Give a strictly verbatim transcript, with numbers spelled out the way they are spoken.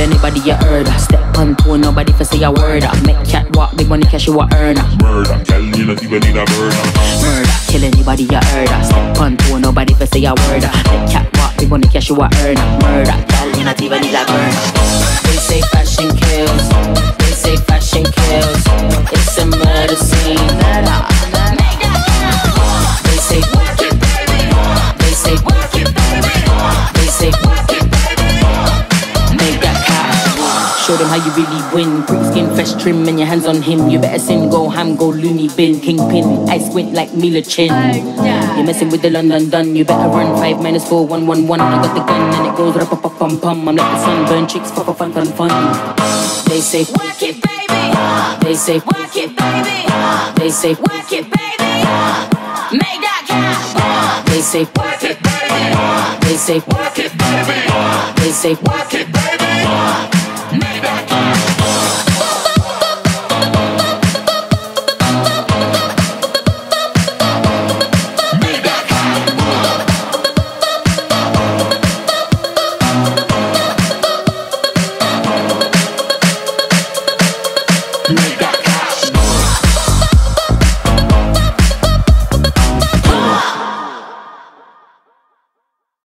anybody you heard. Step on toe, nobody for say a word. Make cat walk, big money cash you a earner. Murder, girl, you not even need a murder. Murder, kill anybody you heard. Step on toe, nobody for say a word. Make cat walk, big money cash you a earner. Murder, girl, you not even need a burner. They say fashion kills. They say fashion kills. It's a murder scene. Make that count. They say work it, baby. They say work it, baby. They say work it, baby. Make that count. Show them how you really win. Pre-skin, fresh trim, and your hands on him. You better sin, go ham, go loony bin. Kingpin, I squint like Mila Chin. You're messing with the London Dun. You better run five minus four, one, one, one. I got the gun and it goes rap up up pum pum. I'm like the sun, burn chicks, pop up fun fun fun. They say work it, baby. They say work it, baby. They say work it, baby. Make that count. They say work it, baby. They say work it, baby. They say work it, baby. Make that count. Make that count. Make that